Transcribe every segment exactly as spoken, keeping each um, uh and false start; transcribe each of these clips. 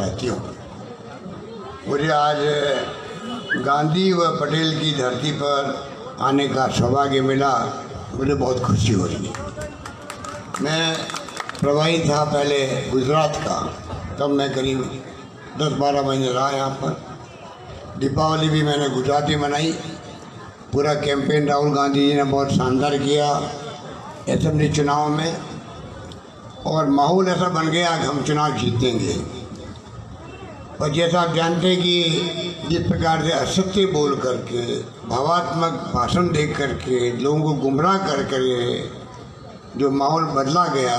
साथियों, मुझे आज गांधी व पटेल की धरती पर आने का सौभाग्य मिला। मुझे बहुत खुशी हो रही है। मैं प्रवाही था पहले गुजरात का, तब मैं करीब दस बारह महीने रहा यहाँ पर। दीपावली भी मैंने गुजरात में मनाई। पूरा कैंपेन राहुल गांधी जी ने बहुत शानदार किया असेंबली चुनाव में, और माहौल ऐसा बन गया कि हम चुनाव जीतेंगे। और जैसा आप जानते हैं कि जिस प्रकार से असत्य बोल करके, भावात्मक भाषण दे करके, लोगों को गुमराह कर कर जो माहौल बदला गया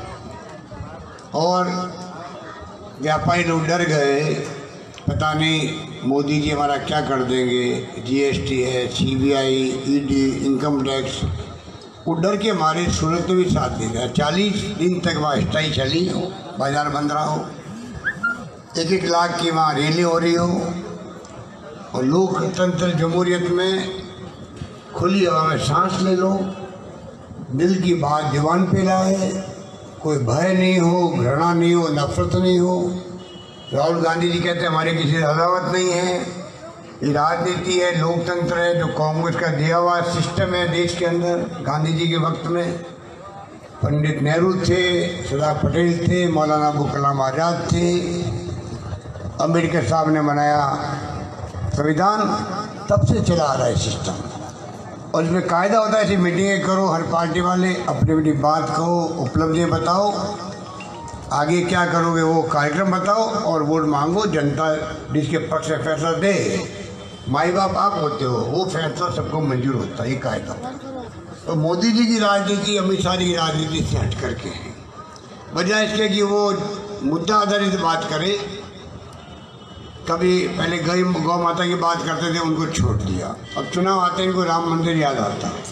और व्यापारी लोग डर गए, पता नहीं मोदी जी हमारा क्या कर देंगे। जीएसटी है, सीबीआई, ईडी, इनकम टैक्स, वो डर के मारे सूरत में भी साथ दे गया। चालीस दिन तक वहाँ स्ट्राइक चली हो, बाजार बंद रहा हो, एक एक लाख की वहाँ रैली हो रही हो, और लोकतंत्र जमहूरियत में खुली हवा में सांस ले लो, दिल की बात जुबान पे लाए, कोई भय नहीं हो, घृणा नहीं हो, नफरत नहीं हो। राहुल गांधी जी कहते हैं हमारी किसी से अदावत नहीं है, ये राजनीति है, लोकतंत्र है, जो कांग्रेस का दिया हुआ सिस्टम है देश के अंदर। गांधी जी के वक्त में पंडित नेहरू थे, सरदार पटेल थे, मौलाना अबुल कलाम आज़ाद थे, अम्बेडकर साहब ने बनाया संविधान, तब से चला आ रहा है सिस्टम। और इसमें कायदा होता है, ऐसी मीटिंगें करो, हर पार्टी वाले अपनी अपनी बात कहो, उपलब्धियाँ बताओ, आगे क्या करोगे वो कार्यक्रम बताओ, और वोट मांगो। जनता जिसके पक्ष में फैसला दे, माई बाप आप होते हो, वो फैसला सबको मंजूर होता है, ये कायदा। तो मोदी जी की राजनीति अमित शाह जी की राजनीति से हट करके है, वजह इसके कि वो मुद्दा आधारित बात करे। कभी पहले गई गौ माता की बात करते थे, उनको छोड़ दिया। अब चुनाव आते हैं, इनको राम मंदिर याद आता है,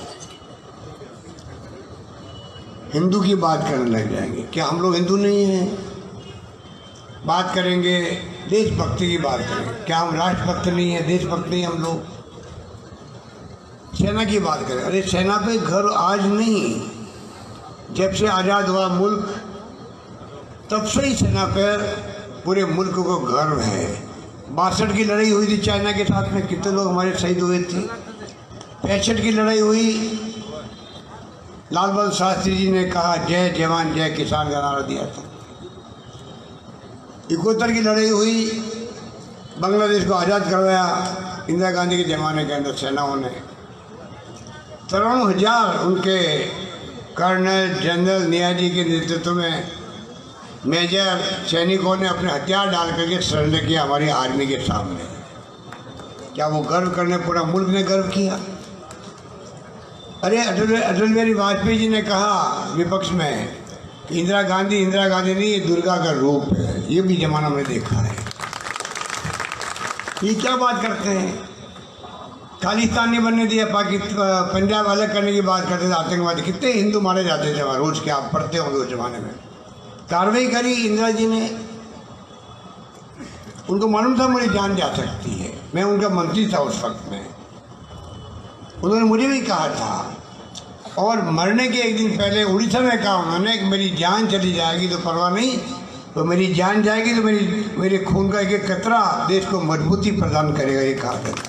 हिंदू की बात करने लग जाएंगे। क्या हम लोग हिंदू नहीं हैं? बात करेंगे देशभक्ति की बात करेंगे। क्या हम राष्ट्रभक्त नहीं है, देशभक्त नहीं हम लोग? सेना की बात करें, अरे सेना पे घर आज नहीं, जब से आज़ाद हुआ मुल्क तब से ही सेना पर पूरे मुल्क को गर्व है। बासठ की लड़ाई हुई थी चाइना के साथ में, कितने लोग हमारे शहीद हुए थे। पैंसठ की लड़ाई हुई, लाल बहादुर शास्त्री जी ने कहा जय जवान जय किसान का नारा दिया था। इकहत्तर की लड़ाई हुई, बांग्लादेश को आज़ाद करवाया इंदिरा गांधी के ज़माने के अंदर सेनाओं ने। तिरानवे हजार उनके कर्नल जनरल नियाजी के नेतृत्व में मेजर सैनिकों ने अपने हथियार डाल करके सरेंडर किया हमारी आर्मी के सामने। क्या वो गर्व करने पूरा मुल्क ने गर्व किया? अरे अटल अटल बिहारी वाजपेयी जी ने कहा विपक्ष में कि इंदिरा गांधी इंदिरा गांधी नहीं, ये दुर्गा का रूप है। ये भी जमाना में देखा है। ये क्या बात करते हैं? खालिस्तान नहीं बनने दिया, पाकिस्तान पंजाब अलग करने की बात करते थे, आतंकवादी। कितने हिंदू मारे जाते थे वहाँ रोज के, आप पढ़ते होंगे उस जमाने में। कार्रवाई करी इंदिरा जी ने, उनको मालूम था मेरी जान जा सकती है। मैं उनका मंत्री था उस वक्त में, उन्होंने मुझे भी कहा था। और मरने के एक दिन पहले उड़ीसा में कहा उन्होंने कि मेरी जान चली जाएगी तो परवाह नहीं, तो मेरी जान जाएगी तो मेरी मेरे खून का एक एक कतरा देश को मजबूती प्रदान करेगा, ये कहा था।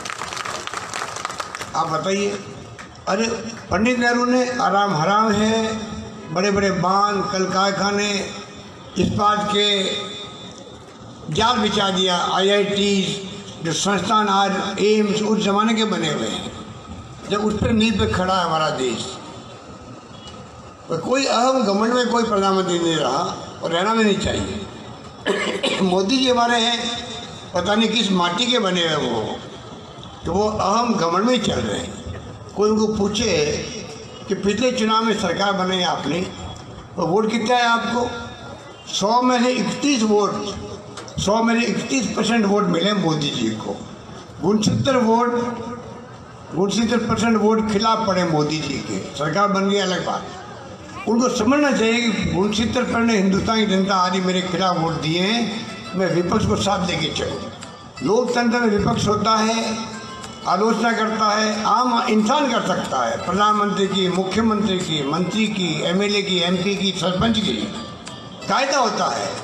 आप बताइए, अरे पंडित नेहरू ने आराम हराम है, बड़े बड़े बांध, कल कारखाने, इस्पात के जाल बिछा दिया। आईआईटी जो संस्थान आज एम्स उस जमाने के बने हुए हैं, जब उस पर नींव पे खड़ा है हमारा देश। तो कोई अहम घमंड में कोई प्रधानमंत्री नहीं रहा, और रहना भी नहीं चाहिए। मोदी जी हमारे हैं, पता नहीं किस माटी के बने हुए वो, तो वो अहम घमंड में ही चल रहे हैं। कोई उनको पूछे कि पिछले चुनाव में सरकार बनाई आपने, तो वोट कितना है आपको? सौ में से इकतीस वोट, सौ में से इकतीस परसेंट वोट मिले मोदी जी को। उनसत्तर वोट उनसत्तर परसेंट वोट खिलाफ पड़े मोदी जी के। सरकार बन गई अलग बात। उनको समझना चाहिए कि उनसत्तर परसेंट हिंदुस्तान की जनता आज ही मेरे खिलाफ वोट दिए हैं, मैं विपक्ष को साथ लेके चलूँ। लोकतंत्र में विपक्ष होता है, आलोचना करता है, आम इंसान कर सकता है, प्रधानमंत्री की, मुख्यमंत्री की, मंत्री की, एमएलए की, एमपी की, सरपंच की, कायदा होता है।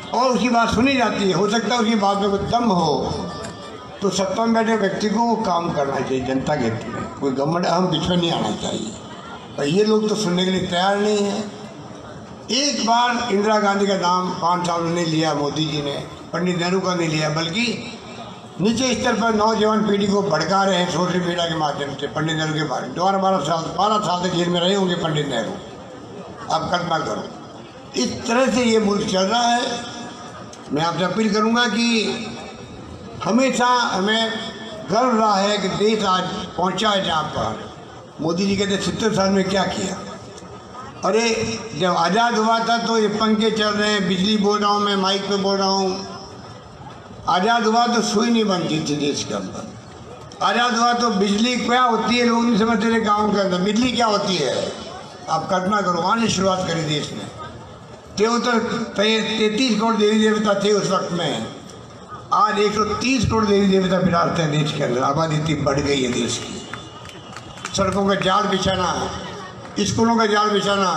और उसकी बात सुनी जाती है, हो सकता है उसकी बात में कोई दम हो, तो सत्ता में बैठे व्यक्ति को वो काम करना चाहिए जनता के हित में, कोई गवर्नमेंट अहम बीच में नहीं आना चाहिए। और ये लोग तो सुनने के लिए तैयार नहीं है। एक बार इंदिरा गांधी का नाम पाँच साल में नहीं लिया मोदी जी ने, पंडित नेहरू का नहीं लिया, बल्कि नीचे स्तर पर नौजवान पीढ़ी को भड़का रहे हैं सोशल मीडिया के माध्यम से पंडित नेहरू के बारे में। दोबारा बारह साल बारह साल तक जेल में रहे होंगे पंडित नेहरू, आप कल्पना करो। इस तरह से ये मुल्क चल रहा है। मैं आपसे अपील करूँगा कि हमेशा हमें गर्व रहा है कि देश आज पहुँचा है जहाँ पर। मोदी जी कहते सत्तर साल में क्या किया। अरे जब आज़ाद हुआ था तो ये पंखे चल रहे हैं, बिजली बोल रहा हूँ मैं, माइक पे बोल रहा हूँ। आज़ाद हुआ तो सुई नहीं बनती थी देश के अंदर। आज़ाद हुआ तो बिजली क्या होती है लोग नहीं समझते थे गाँव के अंदर। बिजली क्या होती है आप कल्पना करो। वहाँ से शुरुआत करी देश में। तिहत्तर तैंतीस करोड़ देवी देवता थे उस वक्त में, आज एक सौ तीस करोड़ देवी देवता विराजते हैं देश के अंदर। आबादी इतनी बढ़ गई है देश की। सड़कों का जाल बिछाना, स्कूलों का जाल बिछाना,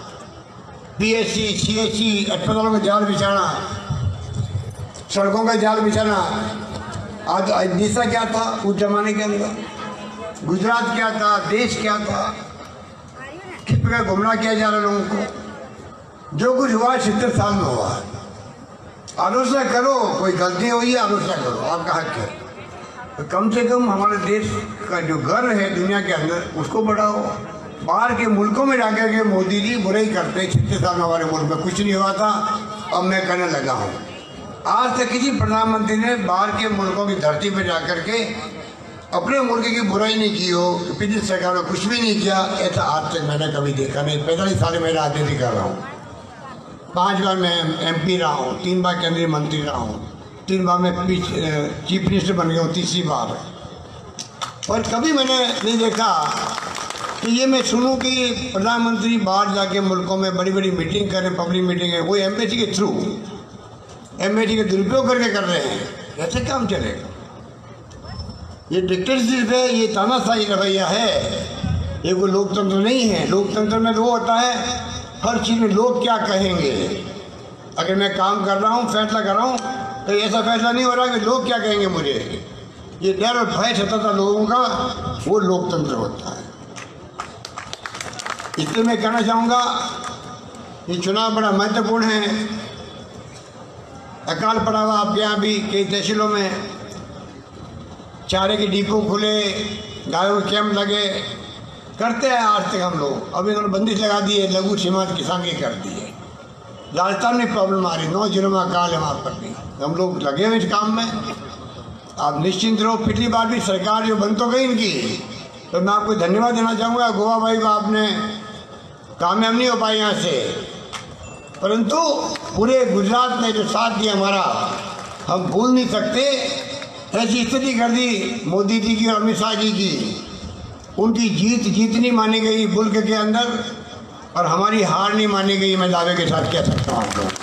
पीएचसी सीएचसी अस्पतालों का जाल बिछाना, सड़कों का जाल बिछाना। आज दिशा क्या था उस जमाने के अंदर, गुजरात क्या था, देश क्या था, किस प्रकार गुमराह किया जा रहा है लोगों को। जो कुछ हुआ सत्तर साल में हुआ। आलोचना करो, कोई गलती हुई है आलोचना करो, आपका हक है। तो कम से कम हमारे देश का जो गर्व है दुनिया के अंदर उसको बढ़ाओ। बाहर के मुल्कों में जाकर के मोदी जी बुराई करते छत्तीस साल में हमारे मुल्क में कुछ नहीं हुआ था, अब मैं करने लगा हूँ। आज तक किसी प्रधानमंत्री ने बाहर के मुल्कों की धरती पर जाकर के अपने मुल्क की बुराई नहीं की हो, पिछली सरकार ने कुछ भी नहीं किया, ऐसा आज तक मैंने कभी देखा नहीं। पैंतालीस साल में राजनीति कर रहा हूँ। पाँच बार मैं एमपी रहा हूँ, तीन बार केंद्रीय मंत्री रहा हूँ, तीन बार मैं चीफ मिनिस्टर बन गया हूँ, तीसरी बार। और कभी मैंने नहीं देखा कि ये मैं सुनूं कि प्रधानमंत्री बाहर जाके मुल्कों में बड़ी बड़ी मीटिंग करें, पब्लिक मीटिंग है, वो एम्बेसी के थ्रू एम्बेसी के दुरुपयोग करके कर रहे हैं। ऐसे काम चलेगा? ये डिक्टेटरशिप है, ये तानाशाही रवैया है, ये कोई लोकतंत्र नहीं है। लोकतंत्र में तो वो होता है हर चीज़ में लोग क्या कहेंगे। अगर मैं काम कर रहा हूँ, फैसला कर रहा हूँ, तो ऐसा फैसला नहीं हो रहा कि लोग क्या कहेंगे मुझे। ये डर और भय सताता लोगों का, वो लोकतंत्र होता है। इसलिए मैं कहना चाहूँगा ये चुनाव बड़ा महत्वपूर्ण है। अकाल पड़ा हुआ आपके यहाँ भी कई तहसीलों में, चारे के डिपो खुले, गायों के कैंप लगे, करते हैं आज तक हम लोग। अब इन्होंने बंदिश लगा दी है, लघु सीमांत किसान की कर दी है। राजस्थान में प्रॉब्लम आ रही, नौ जिलों में अकाल है वहाँ पर भी, हम लोग लगे हुए इस काम में। आप निश्चिंत रहो, पिछली बार भी सरकार जो बन तो गई इनकी, तो मैं आपको धन्यवाद देना चाहूँगा। गोवा भाई को आपने कामयाब नहीं हो पाए यहाँ से, परंतु पूरे गुजरात ने जो साथ दिया हमारा, हम भूल नहीं सकते। ऐसी स्थिति कर दी मोदी जी की और अमित शाह जी की, उनकी जीत जीतनी मानी गई मुल्क के अंदर और हमारी हार नहीं मानी गई, मैं दावे के साथ कह सकता हूँ आपको।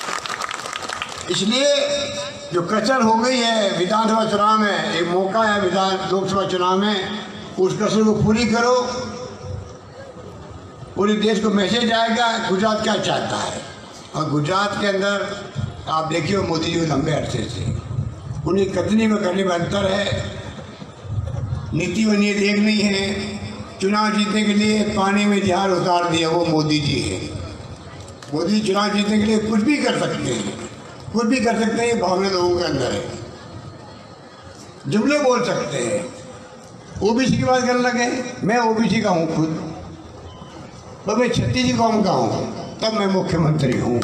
इसलिए जो कसर हो गई है विधानसभा चुनाव में, एक मौका है विधान लोकसभा चुनाव में, उस कसर को पूरी करो। पूरे देश को मैसेज आएगा गुजरात क्या चाहता है। और गुजरात के अंदर आप देखिए मोदी जी को लंबे अरसे से उन्हें कथनी में करने में अंतर है, नीति व नीयत एक नहीं है। चुनाव जीतने के लिए पानी में जहाज उतार दिया वो मोदी जी है। मोदी चुनाव जीतने के लिए कुछ भी कर सकते हैं, कुछ भी कर सकते हैं, ये भावना लोगों के अंदर है। जुमले बोल सकते हैं, ओबीसी की बात करने लगे, मैं ओबीसी का हूँ खुद, तो मैं छत्तीस कौम का हूँ, तब मैं मुख्यमंत्री हूँ।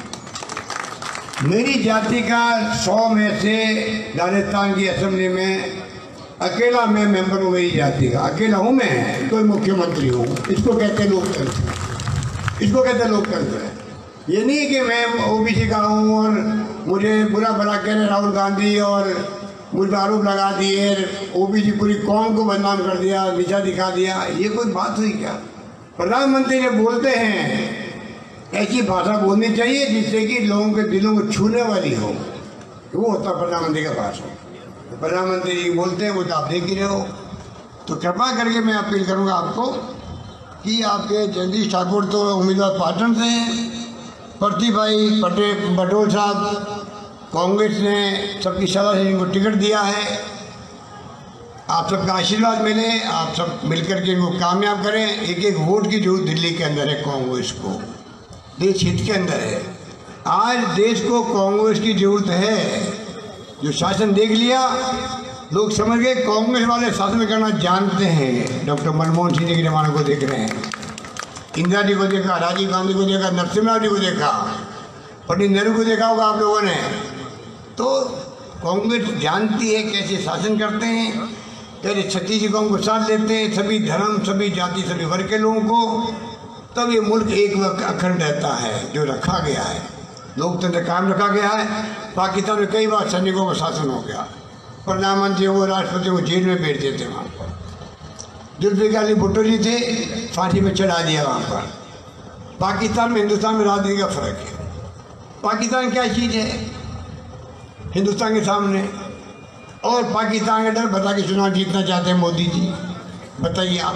मेरी जाति का सौ में से राजस्थान की असेंबली में अकेला मैं मेंबर हूँ, मेरी जाति का अकेला हूँ मैं, कोई मुख्यमंत्री हूँ। इसको कहते लोकतंत्र, इसको कहते लोकतंत्र। ये नहीं कि मैं ओबीसी का हूँ और मुझे बुरा भला कह रहे राहुल गांधी और मुझ पर आरोप लगा दिए, ओबीसी पूरी कौम को बदनाम कर दिया, नीचा दिखा दिया। ये कोई बात हुई क्या? प्रधानमंत्री जब बोलते हैं ऐसी भाषा बोलनी चाहिए जिससे कि लोगों के दिलों को छूने वाली हो, वो होता प्रधानमंत्री का भाषण। तो प्रधानमंत्री जी बोलते हैं वो तो आप देख ही रहे हो। तो कृपा करके मैं अपील करूंगा आपको कि आपके जगदीश ठाकुर तो उम्मीदवार पाटन से हैं, प्रदीप भाई पटेल बटोल साहब, कांग्रेस ने सबकी सलाह से इनको टिकट दिया है। आप सबका आशीर्वाद मिले, आप सब मिलकर के इनको कामयाब करें। एक एक वोट की जरूरत दिल्ली के अंदर है कांग्रेस को, देश हित के अंदर है। आज देश को कांग्रेस की जरूरत है। जो शासन देख लिया, लोग समझ गए कांग्रेस वाले शासन करना जानते हैं। डॉक्टर मनमोहन सिंह के जमाने को देख रहे हैं, इंदिरा जी को देखा, राजीव गांधी को देखा, नरसिम्हा जी को देखा, पंडित नेहरू को देखा होगा आप लोगों ने। तो कांग्रेस जानती है कैसे शासन करते हैं, कैसे छत्तीसगढ़ को साथ लेते हैं, सभी धर्म, सभी जाति, सभी वर्ग के लोगों को। तब ये मुल्क एक वक्त अखंड रहता है, जो रखा गया है, लोकतंत्र कायम रखा गया है। पाकिस्तान में कई बार सैनिकों का शासन हो गया, प्रधानमंत्री को, राष्ट्रपति को जेल में भेज देते वहाँ पर। जुल्फिकार अली भुट्टो जी थे, फांसी में चढ़ा दिया वहाँ पर। पाकिस्तान में हिंदुस्तान में राजनीति का फर्क है। पाकिस्तान क्या चीज़ है हिंदुस्तान के सामने? और पाकिस्तान का डर बता के चुनाव जीतना चाहते हैं मोदी जी, बताइए आप।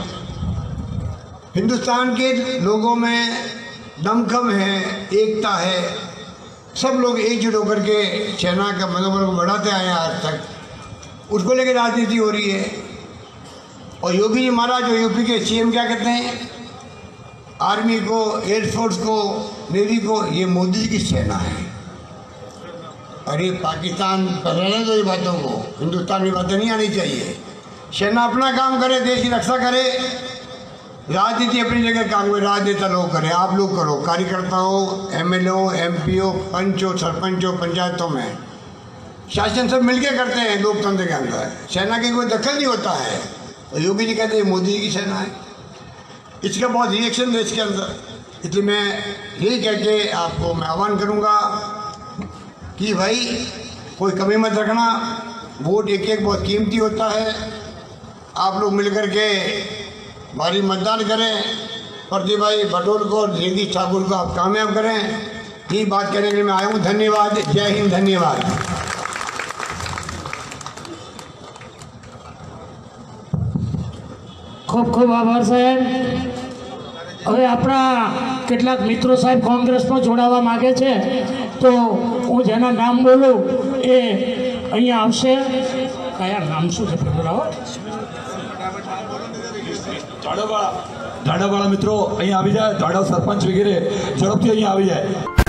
हिंदुस्तान के लोगों में दमखम है, एकता है, सब लोग एकजुट होकर के सेना का मनोबल को बढ़ाते आए हैं आज तक। उसको लेकर राजनीति हो रही है। और योगी जी महाराज जो यूपी के सीएम क्या कहते हैं, आर्मी को, एयरफोर्स को, नेवी को, ये मोदी जी की सेना है। अरे पाकिस्तान पर रहने दो ये बातों को, हिंदुस्तान में बातें नहीं आनी चाहिए। सेना अपना काम करे, देश की रक्षा करे, राजनीति अपनी जगह काम करे, राजनेता लोग करें, आप लोग करो, कार्यकर्ता हो, एमएलए हो, एमपी हो, पंच हो, सरपंच हो, पंचायतों में शासन सब मिलके करते हैं लोकतंत्र के अंदर। सेना की कोई दखल नहीं होता है। और योगी जी कहते हैं मोदी जी की सेना है। इसका बहुत रिएक्शन देश के अंदर। इसलिए मैं यही कह के आपको मैं आह्वान करूँगा कि भाई कोई कमी मत रखना। वोट एक एक बहुत कीमती होता है। आप लोग मिलकर के भारी मतदान करें। प्रदीप भाई बटोल को और जगदीश ठाकुर को आप कामयाब करें। यही बात करने के लिए मैं आया हूँ। धन्यवाद। जय हिंद। धन्यवाद। खूब खूब आभार साहेब। હવે આપણા કેટલાક મિત્રો સાહેબ કોંગ્રેસમાં જોડાવા માગે છે, તો હું જેના નામ બોલું એ અહીંયા આવશે. કયા નામ શું છે બોલાવો? ઝાડવાળા ઝાડવાળા મિત્રો અહીંયા આવી જાય. ઝાડવ સરપંચ વગેરે ઝડપથી અહીંયા આવી જાય.